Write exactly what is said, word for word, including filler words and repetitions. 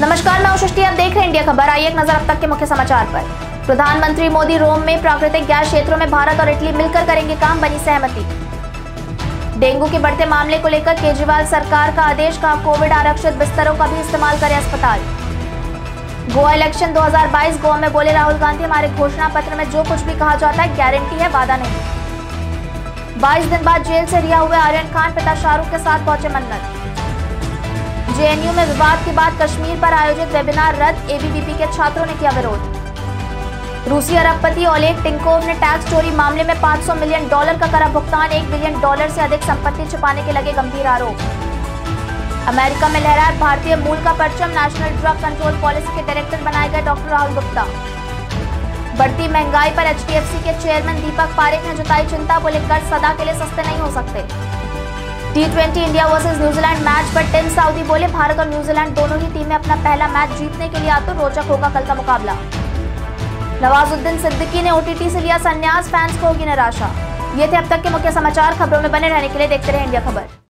नमस्कार, मैं सृष्टि, आप देख रहे हैं इंडिया खबर। आइए एक नजर अब तक के मुख्य समाचार पर। प्रधानमंत्री मोदी रोम में प्राकृतिक गैस क्षेत्रों में भारत और इटली मिलकर करेंगे काम, बनी सहमति। डेंगू के बढ़ते मामले को लेकर केजरीवाल सरकार का आदेश, कहा कोविड आरक्षित बिस्तरों का भी इस्तेमाल करे अस्पताल। गोवा इलेक्शन दो हज़ार बाईस, गोवा में बोले राहुल गांधी, हमारे घोषणा पत्र में जो कुछ भी कहा जाता है गारंटी है, वादा नहीं। बाईस दिन बाद जेल से रिहा हुए आर्यन खान पिता शाहरुख के साथ पहुंचे मन्नत। जेएनयू में विवाद के बाद कश्मीर पर आयोजित वेबिनार रद्द, एबीवीपी के छात्रों ने किया विरोध। रूसी अरबपति ओलेग टिंकोव ने टैक्स चोरी मामले में पाँच सौ मिलियन डॉलर का करा भुगतान, एक बिलियन डॉलर से अधिक संपत्ति छिपाने के लगे गंभीर आरोप। अमेरिका में लहरा भारतीय मूल का परचम, नेशनल ड्रग कंट्रोल पॉलिसी के डायरेक्टर बनाए गए डॉक्टर राहुल गुप्ता। बढ़ती महंगाई पर एचडीएफसी के चेयरमैन दीपक पारेख ने जताई चिंता, बोले कर्ज सदा के लिए सस्ते नहीं हो सकते। T twenty India versus New Zealand match पर टिम साउदी बोले, भारत और न्यूजीलैंड दोनों ही टीमें अपना पहला मैच जीतने के लिए आतुर, रोचक होगा कल का मुकाबला। नवाजुद्दीन सिद्दीकी ने ओटीटी से लिया संन्यास, फैंस को होगी निराशा। ये थे अब तक के मुख्य समाचार। खबरों में बने रहने के लिए देखते रहे इंडिया खबर।